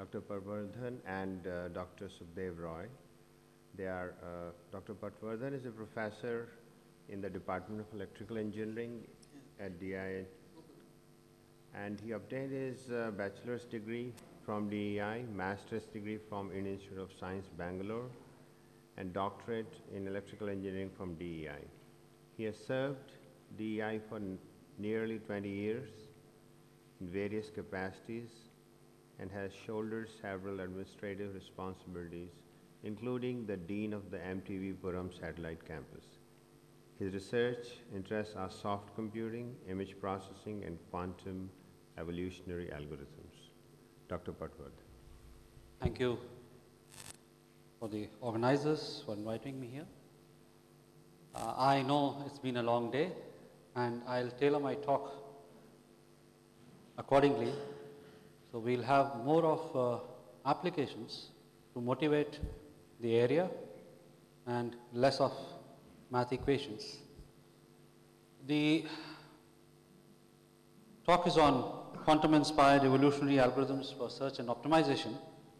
Dr. Patwardhan and Dr. Sukhdev Roy. Dr. Patwardhan is a professor in the Department of Electrical Engineering at DI, and he obtained his bachelor's degree from DEI, master's degree from Indian Institute of Science, Bangalore, and doctorate in electrical engineering from DEI. He has served DEI for nearly 20 years in various capacities and has shouldered several administrative responsibilities, including the Dean of the MTV Puram Satellite Campus. His research interests are soft computing, image processing, and quantum evolutionary algorithms. Dr. Patwardhan. Thank you for the organizers for inviting me here. I know it's been a long day, and I'll tailor my talk accordingly. So we'll have more of applications to motivate the area and less of math equations. The talk is on quantum-inspired evolutionary algorithms for search and optimization.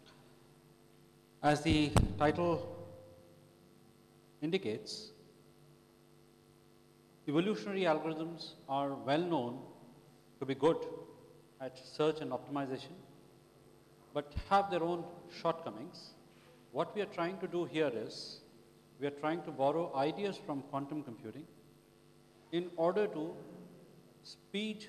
As the title indicates, evolutionary algorithms are well known to be good at search and optimization, but have their own shortcomings. What we are trying to do here is, we are trying to borrow ideas from quantum computing in order to speed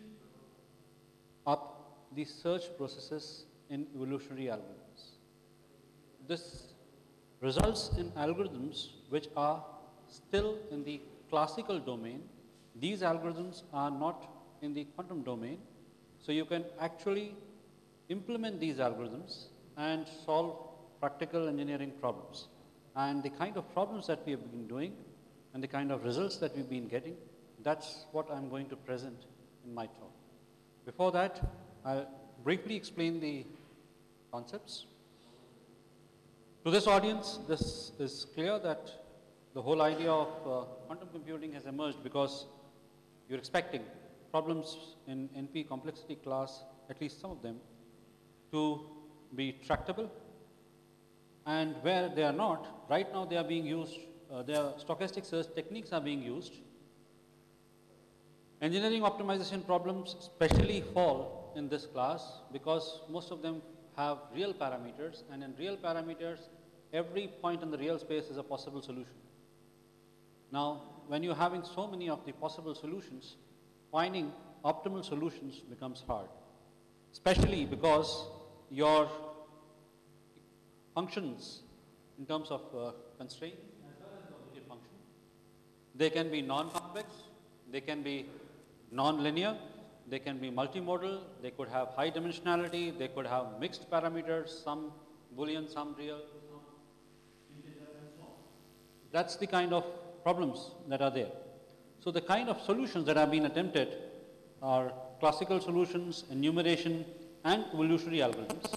up the search processes in evolutionary algorithms. This results in algorithms which are still in the classical domain. These algorithms are not in the quantum domain. So you can actually implement these algorithms and solve practical engineering problems. And the kind of problems that we have been doing and the kind of results that we've been getting, that's what I'm going to present in my talk. Before that, I'll briefly explain the concepts. To this audience, this is clear that the whole idea of quantum computing has emerged because you're expecting problems in NP complexity class, at least some of them, to be tractable. And where they are not, right now they are being used, their stochastic search techniques are being used. Engineering optimization problems especially fall in this class because most of them have real parameters, and in real parameters, every point in the real space is a possible solution. Now, when you're having so many of the possible solutions, finding optimal solutions becomes hard, especially because your functions in terms of constraint as well as the objective function, they can be non-convex, they can be non-linear, they can be multimodal, they could have high dimensionality, they could have mixed parameters, some Boolean, some real, some integer, and so on. That's the kind of problems that are there. So the kind of solutions that have been attempted are classical solutions, enumeration, and evolutionary algorithms.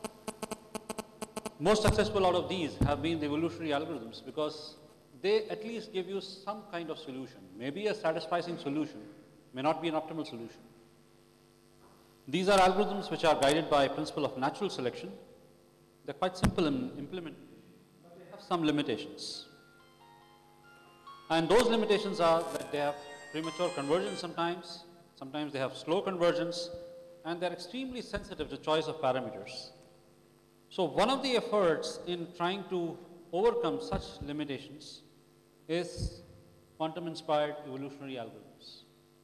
Most successful out of these have been the evolutionary algorithms because they at least give you some kind of solution. Maybe a satisfying solution, may not be an optimal solution. These are algorithms which are guided by principle of natural selection. They're quite simple in implementation, but they have some limitations. And those limitations are that they have premature convergence sometimes they have slow convergence, and they're extremely sensitive to choice of parameters. So one of the efforts in trying to overcome such limitations is quantum-inspired evolutionary algorithms.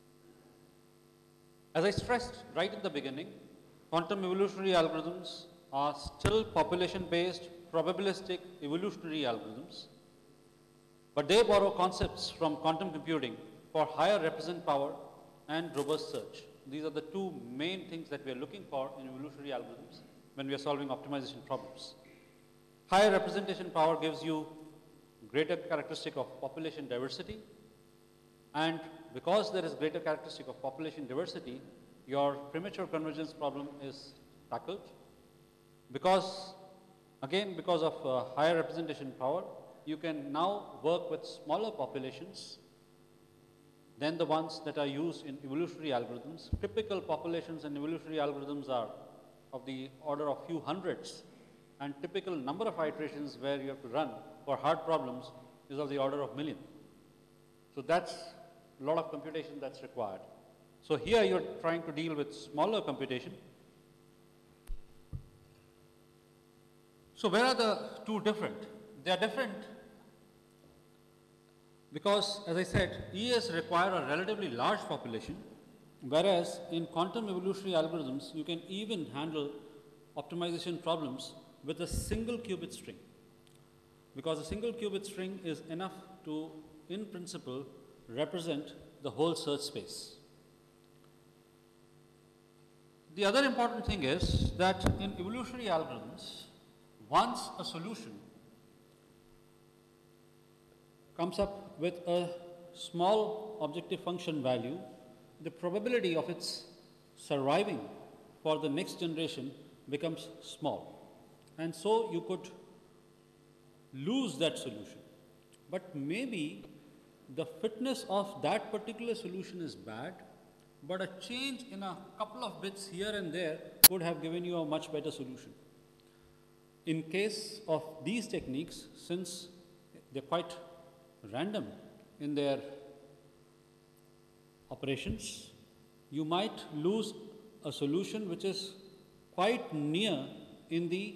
As I stressed right at the beginning, quantum evolutionary algorithms are still population-based, probabilistic evolutionary algorithms, but they borrow concepts from quantum computing for higher represent power and robust search. These are the two main things that we are looking for in evolutionary algorithms when we are solving optimization problems. Higher representation power gives you greater characteristic of population diversity, and because there is greater characteristic of population diversity, your premature convergence problem is tackled. Because of higher representation power, you can now work with smaller populations than the ones that are used in evolutionary algorithms. Typical populations in evolutionary algorithms are of the order of few hundreds, and typical number of iterations where you have to run for hard problems is of the order of million. So that's a lot of computation that's required. So here you're trying to deal with smaller computation. So where are the two different? They are different because, as I said, EAs require a relatively large population, whereas in quantum evolutionary algorithms, you can even handle optimization problems with a single qubit string, because a single qubit string is enough to, in principle, represent the whole search space. The other important thing is that in evolutionary algorithms, once a solution comes up with a small objective function value, the probability of its surviving for the next generation becomes small. And so you could lose that solution. But maybe the fitness of that particular solution is bad, but a change in a couple of bits here and there could have given you a much better solution. In case of these techniques, since they're quite random in their operations, you might lose a solution which is quite near in the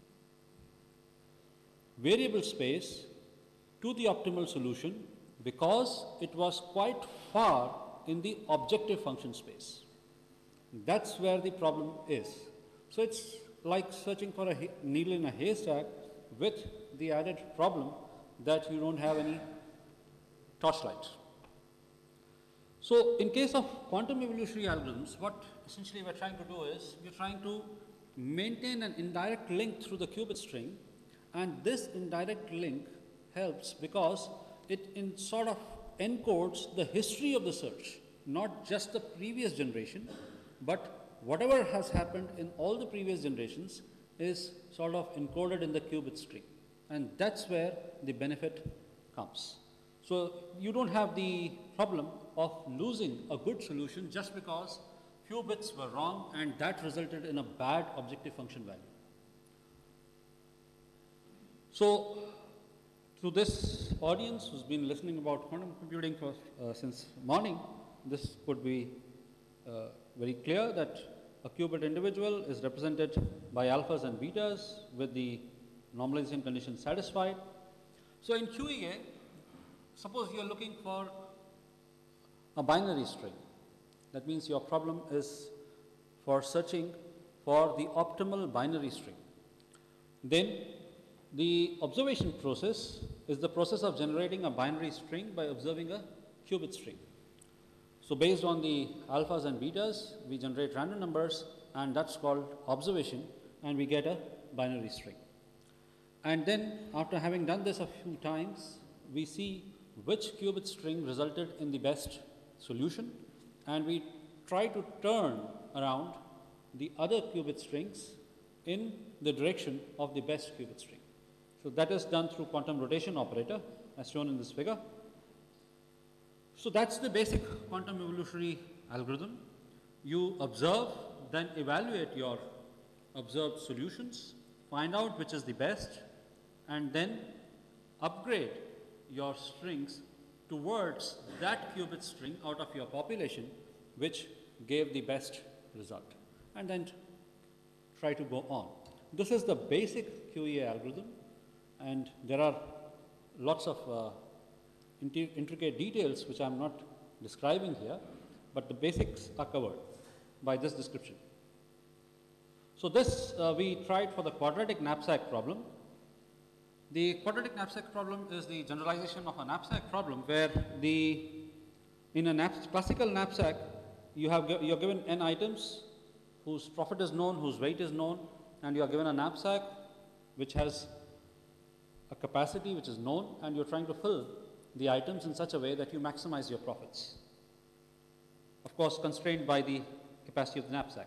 variable space to the optimal solution because it was quite far in the objective function space. That's where the problem is. So it's like searching for a needle in a haystack with the added problem that you don't have any torchlight. So in case of quantum evolutionary algorithms, what essentially we're trying to do is we're trying to maintain an indirect link through the qubit string, and this indirect link helps because it sort of encodes the history of the search, not just the previous generation, but whatever has happened in all the previous generations is sort of encoded in the qubit string, and that's where the benefit comes. So you don't have the problem of losing a good solution just because few bits were wrong and that resulted in a bad objective function value. So to this audience who's been listening about quantum computing for, since morning, this could be very clear that a qubit individual is represented by alphas and betas with the normalization condition satisfied. So in QEA, suppose you are looking for a binary string. That means your problem is for searching for the optimal binary string. Then the observation process is the process of generating a binary string by observing a qubit string. So based on the alphas and betas, we generate random numbers, and that's called observation, and we get a binary string. And then after having done this a few times, we see which qubit string resulted in the best solution, and we try to turn around the other qubit strings in the direction of the best qubit string. So that is done through quantum rotation operator as shown in this figure. So that's the basic quantum evolutionary algorithm. You observe, then evaluate your observed solutions, find out which is the best, and then upgrade your strings towards that qubit string out of your population which gave the best result, and then try to go on. This is the basic QEA algorithm, and there are lots of intricate details which I am not describing here, but the basics are covered by this description. So this we tried for the quadratic knapsack problem. The quadratic knapsack problem is the generalization of a knapsack problem where in a classical knapsack you're given n items whose profit is known, whose weight is known, and you are given a knapsack which has a capacity which is known, and you're trying to fill the items in such a way that you maximize your profits. Of course, constrained by the capacity of the knapsack.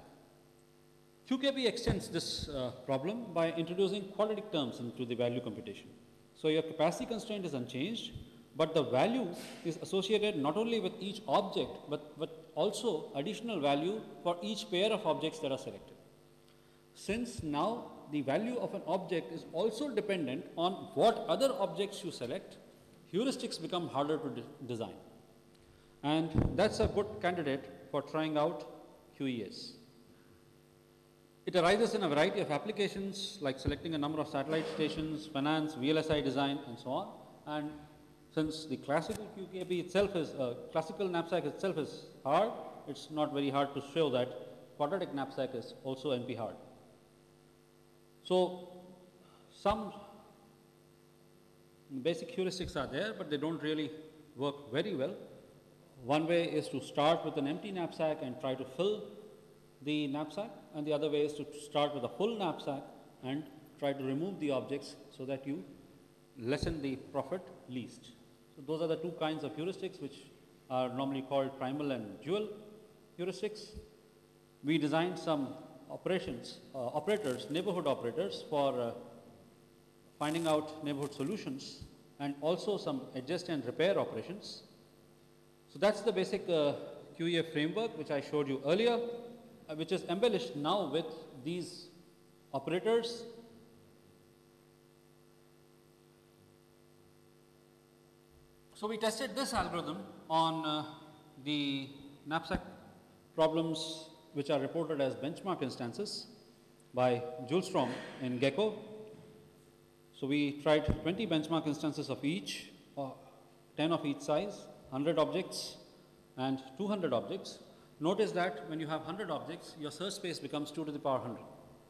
QKB extends this problem by introducing quadratic terms into the value computation. So your capacity constraint is unchanged, but the value is associated not only with each object, but also additional value for each pair of objects that are selected. since now the value of an object is also dependent on what other objects you select, heuristics become harder to design. And that's a good candidate for trying out QES. It arises in a variety of applications like selecting a number of satellite stations, finance, VLSI design, and so on. And since the classical QKB itself is, classical knapsack itself is hard, it's not very hard to show that quadratic knapsack is also NP hard. So some basic heuristics are there, but they don't really work very well. One way is to start with an empty knapsack and try to fill the knapsack, and the other way is to start with a full knapsack and try to remove the objects so that you lessen the profit least. So those are the two kinds of heuristics which are normally called primal and dual heuristics. We designed some operators, neighborhood operators for finding out neighborhood solutions, and also some adjust and repair operations. So that's the basic QEF framework which I showed you earlier, which is embellished now with these operators. So we tested this algorithm on the knapsack problems which are reported as benchmark instances by Julstrom in Gecko. So we tried 20 benchmark instances of each, 10 of each size, 100 objects and 200 objects. Notice that when you have 100 objects, your search space becomes 2 to the power 100.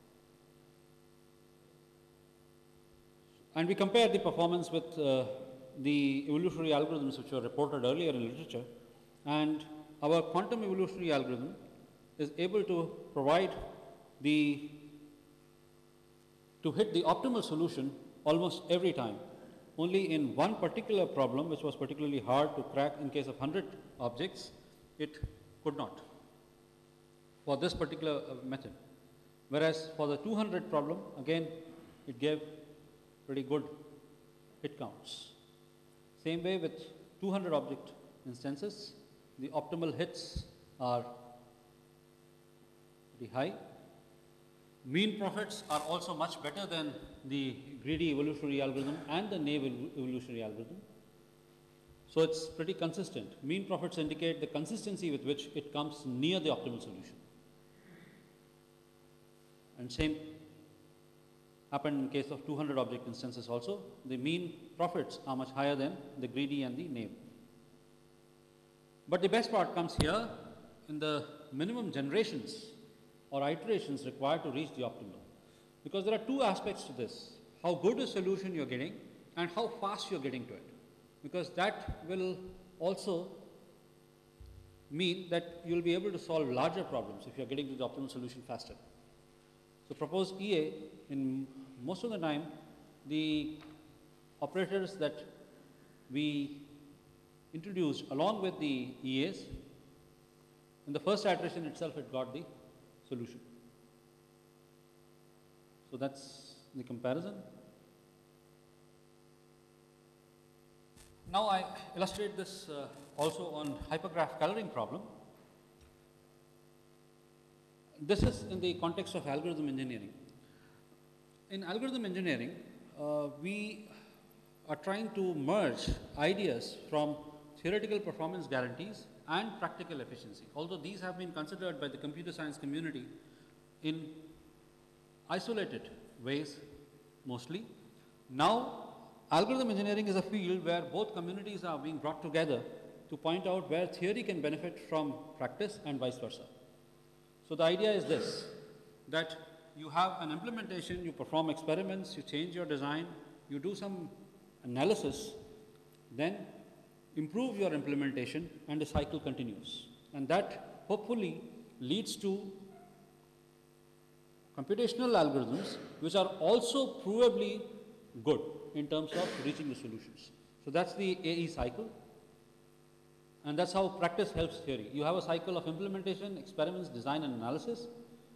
And we compared the performance with the evolutionary algorithms which were reported earlier in literature, and our quantum evolutionary algorithm is able to provide to hit the optimal solution almost every time. Only in one particular problem, which was particularly hard to crack in case of 100 objects, it could not for this particular method. Whereas for the 200 problem, again, it gave pretty good hit counts. Same way with 200 object instances, the optimal hits are pretty high. Mean profits are also much better than the greedy evolutionary algorithm and the naive evolutionary algorithm. So it's pretty consistent. Mean profits indicate the consistency with which it comes near the optimal solution. And same happened in case of 200 object instances also. The mean profits are much higher than the greedy and the naive. But the best part comes here in the minimum generations or iterations required to reach the optimal. Because there are two aspects to this: how good a solution you're getting and how fast you're getting to it. Because that will also mean that you'll be able to solve larger problems if you're getting to the optimal solution faster. So propose EA, in most of the time, the operators that we introduced along with the EAs, in the first iteration itself it got the solution. So that's the comparison. Now I illustrate this also on hypergraph coloring problem. This is in the context of algorithm engineering. In algorithm engineering, we are trying to merge ideas from theoretical performance guarantees and practical efficiency. Although these have been considered by the computer science community in isolated ways mostly. Now, algorithm engineering is a field where both communities are being brought together to point out where theory can benefit from practice and vice versa. So the idea is this, that you have an implementation, you perform experiments, you change your design, you do some analysis, then improve your implementation and the cycle continues. And that hopefully leads to computational algorithms which are also provably good in terms of reaching the solutions. So that's the AE cycle. And that's how practice helps theory. You have a cycle of implementation, experiments, design and analysis.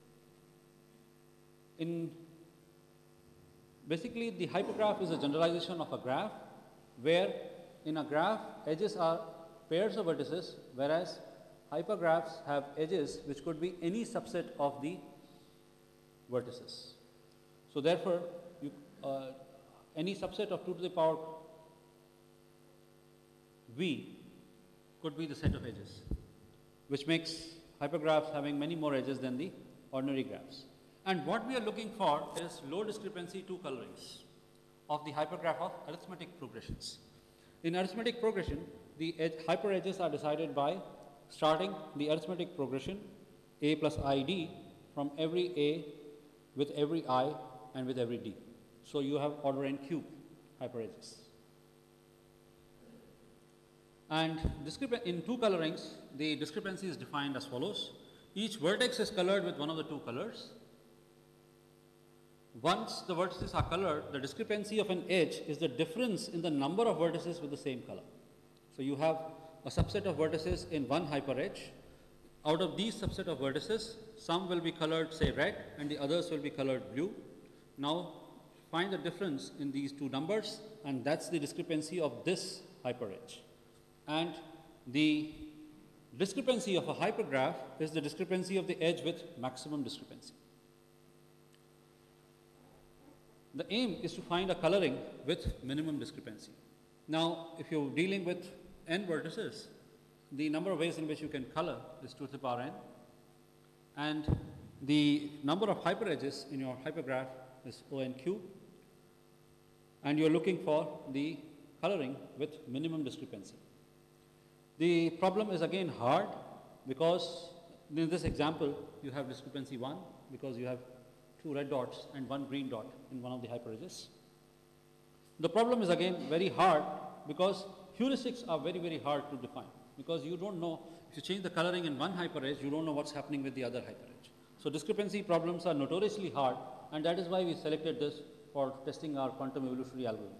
Basically, the hypergraph is a generalization of a graph where in a graph, edges are pairs of vertices, whereas hypergraphs have edges which could be any subset of the vertices. So therefore, you, any subset of 2 to the power v could be the set of edges, which makes hypergraphs having many more edges than the ordinary graphs. And what we are looking for is low discrepancy 2 colorings of the hypergraph of arithmetic progressions. In arithmetic progression, the hyper edges are decided by starting the arithmetic progression a plus id from every a with every I and with every d. So you have order n cube hyper edges. And in 2 colorings, the discrepancy is defined as follows. Each vertex is colored with one of the 2 colors. Once the vertices are colored, the discrepancy of an edge is the difference in the number of vertices with the same color. So you have a subset of vertices in one hyper edge. Out of these subset of vertices, some will be colored say red and the others will be colored blue. Now find the difference in these 2 numbers, and that's the discrepancy of this hyper edge. And the discrepancy of a hypergraph is the discrepancy of the edge with maximum discrepancy. The aim is to find a coloring with minimum discrepancy. Now, if you're dealing with n vertices, the number of ways in which you can color is 2 to the power n, and the number of hyper edges in your hypergraph is O(n) cube, and you're looking for the coloring with minimum discrepancy. The problem is again hard because in this example you have discrepancy 1 because you have 2 red dots and 1 green dot in one of the hyper edges. The problem is again very hard because heuristics are very, very hard to define, because you don't know, if you change the coloring in one hyper edge, you don't know what's happening with the other hyper edge. So discrepancy problems are notoriously hard, and that is why we selected this for testing our quantum evolutionary algorithm.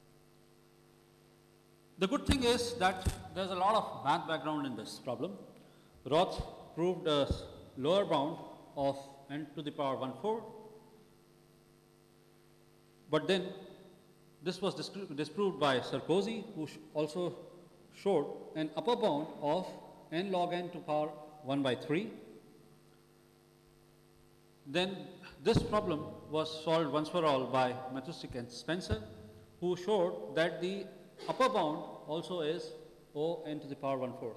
The good thing is that there's a lot of math background in this problem. Roth proved a lower bound of n to the power 1/4, but then this was disproved by Sarkozy, who also showed an upper bound of n log n to power 1/3. Then this problem was solved once for all by Matusik and Spencer, who showed that the upper bound also is O n to the power 1/4.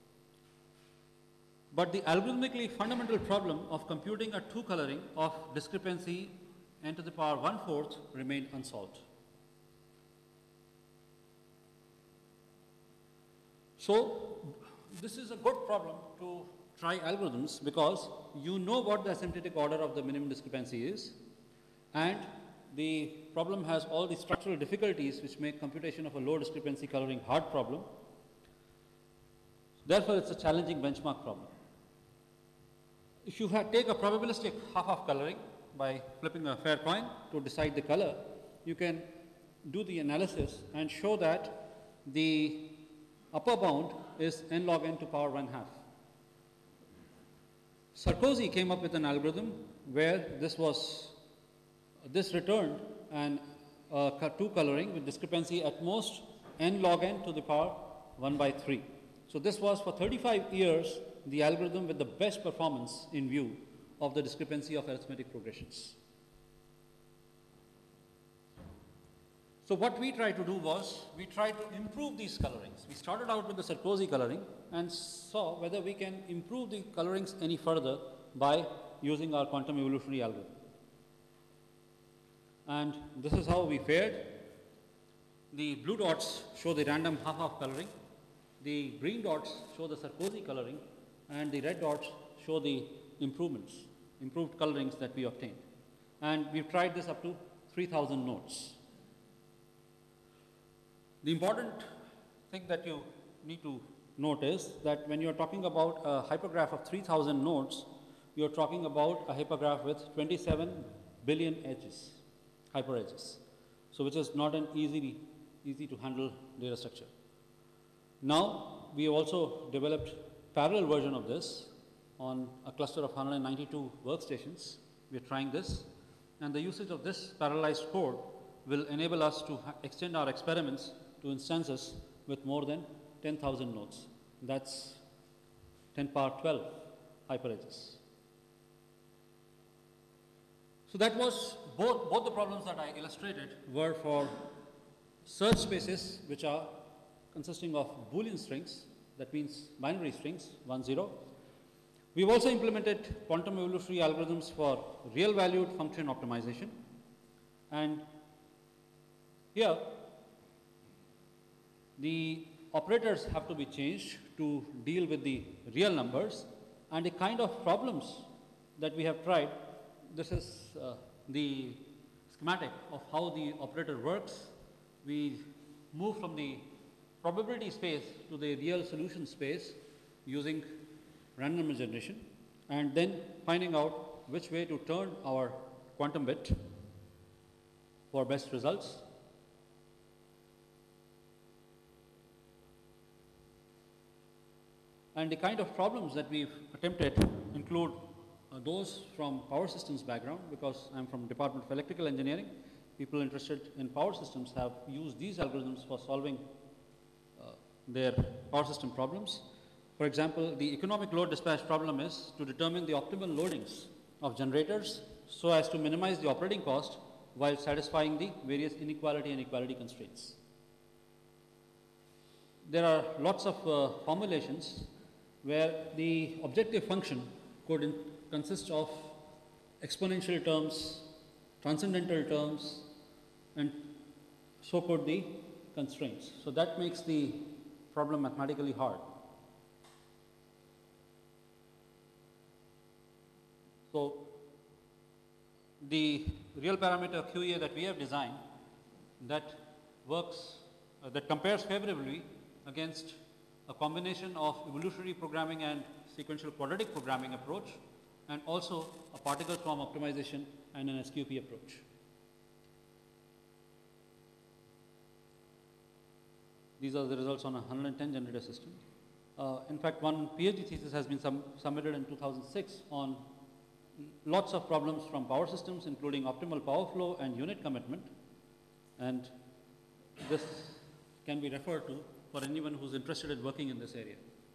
But the algorithmically fundamental problem of computing a 2 coloring of discrepancy n to the power 1/4 remained unsolved. So this is a good problem to try algorithms, because you know what the asymptotic order of the minimum discrepancy is, and the problem has all the structural difficulties which make computation of a low discrepancy coloring hard problem. Therefore, it's a challenging benchmark problem. If you take a probabilistic half-half coloring by flipping a fair coin to decide the color, you can do the analysis and show that the upper bound is n log n to power 1/2. Sarkozy came up with an algorithm where this returned an 2 coloring with discrepancy at most n log n to the power 1/3. So this was for 35 years the algorithm with the best performance in view of the discrepancy of arithmetic progressions. So what we tried to do was, we tried to improve these colorings. We started out with the Sarkozy coloring and saw whether we can improve the colorings any further by using our quantum evolutionary algorithm. And this is how we fared. The blue dots show the random half-half coloring, the green dots show the Sarkozy coloring, and the red dots show the improved colorings that we obtained. And we've tried this up to 3,000 nodes. The important thing that you need to note is that when you're talking about a hypergraph of 3,000 nodes, you're talking about a hypergraph with 27 billion edges, hyper edges. So which is not an easy to handle data structure. Now, we have also developed parallel version of this on a cluster of 192 workstations. We're trying this, and the usage of this parallelized code will enable us to extend our experiments to instances with more than 10,000 nodes. That's 10 power 12 hyper edges. So that was both the problems that I illustrated were for search spaces which are consisting of Boolean strings, that means binary strings, 1, 0. We've also implemented quantum evolutionary algorithms for real valued function optimization. And here, the operators have to be changed to deal with the real numbers, and the kind of problems that we have tried, this is the schematic of how the operator works. We move from the probability space to the real solution space using random number generation, and then finding out which way to turn our quantum bit for best results. And the kind of problems that we've attempted include those from power systems background, because I'm from Department of Electrical Engineering. People interested in power systems have used these algorithms for solving their power system problems. For example, the economic load dispatch problem is to determine the optimal loadings of generators so as to minimize the operating cost while satisfying the various inequality and equality constraints. There are lots of formulations where the objective function could consist of exponential terms, transcendental terms, and so could the constraints. So that makes the problem mathematically hard. So the real parameter QEA that we have designed that works, that compares favorably against a combination of evolutionary programming and sequential quadratic programming approach, and also a particle swarm optimization and an SQP approach. These are the results on a 110 generator system. In fact, one PhD thesis has been submitted in 2006 on lots of problems from power systems, including optimal power flow and unit commitment. And this can be referred to for anyone who's interested in working in this area.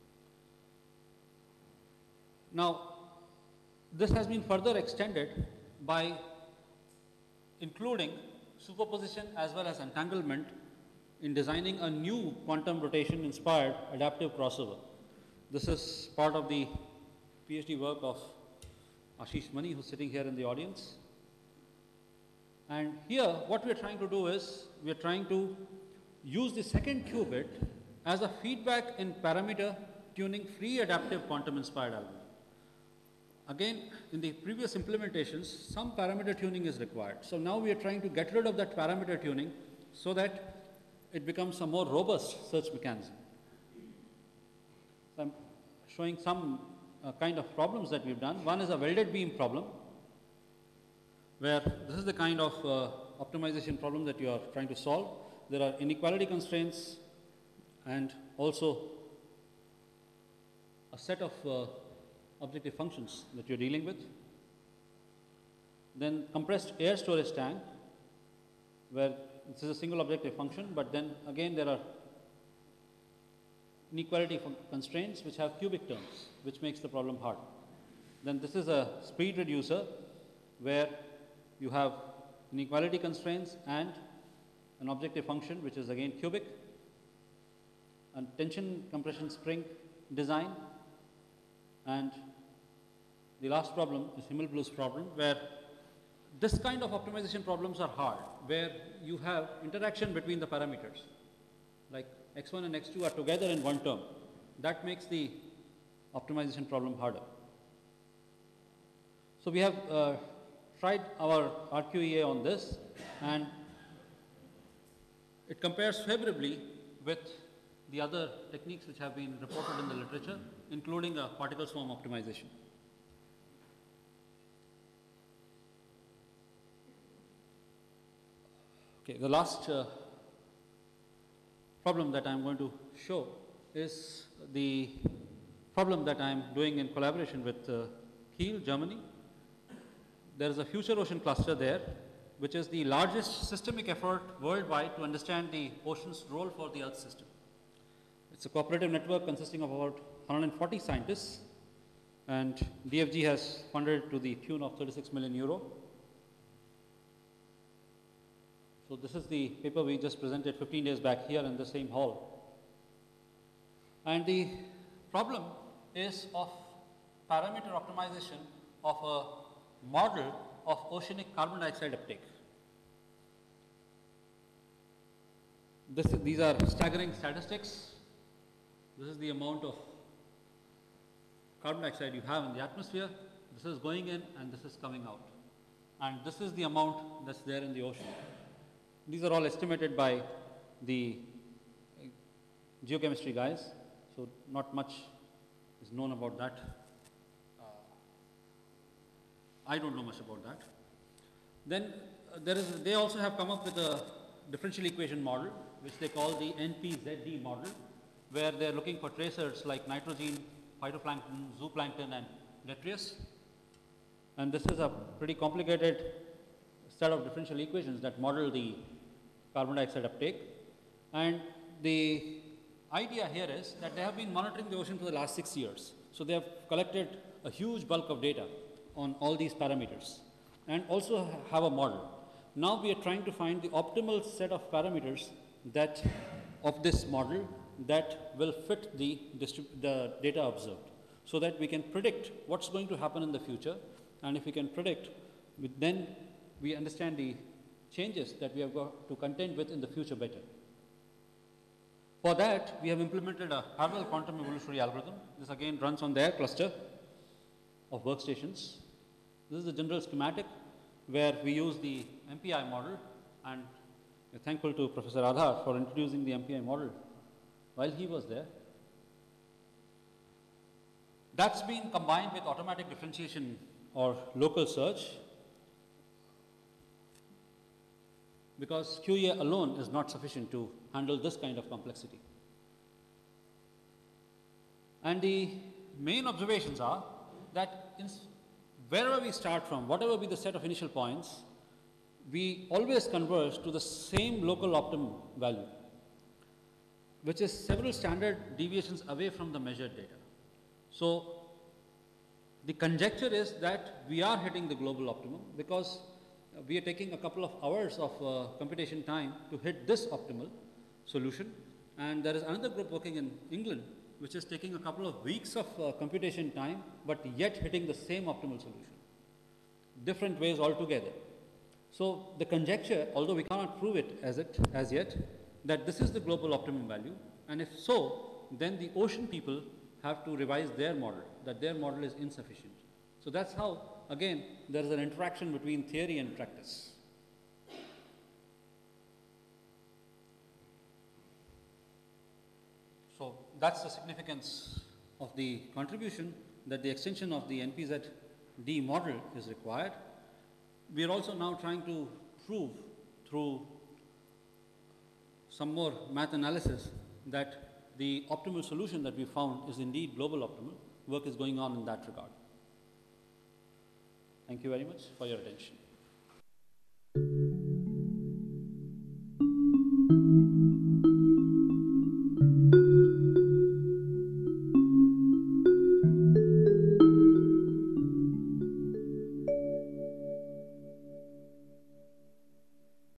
Now, this has been further extended by including superposition as well as entanglement in designing a new quantum rotation inspired adaptive crossover. This is part of the PhD work of Ashish Mani, who's sitting here in the audience. And here, what we're trying to do is, we're trying to use the second qubit as a feedback in parameter tuning free adaptive quantum inspired algorithm. Again, in the previous implementations, some parameter tuning is required. So now we are trying to get rid of that parameter tuning so that it becomes a more robust search mechanism. So I'm showing some kind of problems that we've done. One is a welded beam problem, where this is the kind of optimization problem that you are trying to solve. There are inequality constraints and also a set of objective functions that you're dealing with. Then compressed air storage tank, where this is a single objective function, but then again there are inequality constraints which have cubic terms, which makes the problem hard. Then this is a speed reducer, where you have inequality constraints and an objective function which is again cubic, and tension compression spring design, and the last problem is Himmelblu's problem, where this kind of optimization problems are hard, where you have interaction between the parameters, like x1 and x2 are together in one term. That makes the optimization problem harder. So we have tried our RQEA on this, and it compares favorably with the other techniques which have been reported in the literature, including a particle swarm optimization. Okay, the last problem that I'm going to show is the problem that I'm doing in collaboration with Kiel, Germany. There is a future ocean cluster there, which is the largest systemic effort worldwide to understand the ocean's role for the Earth system. It's a cooperative network consisting of about 140 scientists, and DFG has funded to the tune of 36 million euro. So this is the paper we just presented 15 days back here in the same hall. And the problem is of parameter optimization of a model of oceanic carbon dioxide uptake. These are staggering statistics. This is the amount of carbon dioxide you have in the atmosphere. This is going in and this is coming out. And this is the amount that's there in the ocean. These are all estimated by the geochemistry guys, so not much is known about that. I don't know much about that. Then they also have come up with a differential equation model, which they call the NPZD model, where they're looking for tracers like nitrogen, phytoplankton, zooplankton, and detritus. And this is a pretty complicated set of differential equations that model the carbon dioxide uptake. And the idea here is that they have been monitoring the ocean for the last 6 years. So they have collected a huge bulk of data on all these parameters and also have a model. Now we are trying to find the optimal set of parameters that of this model that will fit the data observed, so that we can predict what's going to happen in the future. And if we can predict, then we understand the changes that we have got to contend with in the future better. For that, we have implemented a parallel quantum evolutionary algorithm. This again runs on their cluster of workstations. This is the general schematic where we use the MPI model, and we're thankful to Professor Aadhar for introducing the MPI model while he was there. That's been combined with automatic differentiation or local search, because QA alone is not sufficient to handle this kind of complexity. And the main observations are that wherever we start from, whatever be the set of initial points, we always converge to the same local optimum value, which is several standard deviations away from the measured data. So the conjecture is that we are hitting the global optimum because we are taking a couple of hours of computation time to hit this optimal solution. And there is another group working in England which is taking a couple of weeks of computation time, but yet hitting the same optimal solution. Different ways altogether. So the conjecture, although we cannot prove it as yet, that this is the global optimum value, and if so, then the ocean people have to revise their model, that their model is insufficient. So that's how, again, there is an interaction between theory and practice. So that's the significance of the contribution, that the extension of the NPZD model is required. We are also now trying to prove through some more math analysis that the optimal solution that we found is indeed global optimal. Work is going on in that regard. Thank you very much for your attention.